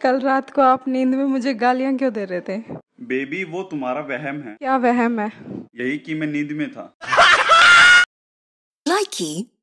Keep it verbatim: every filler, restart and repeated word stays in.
कल रात को आप नींद में मुझे गालियां क्यों दे रहे थे? बेबी वो तुम्हारा वहम है। क्या वहम है? यही कि मैं नींद में था। Likey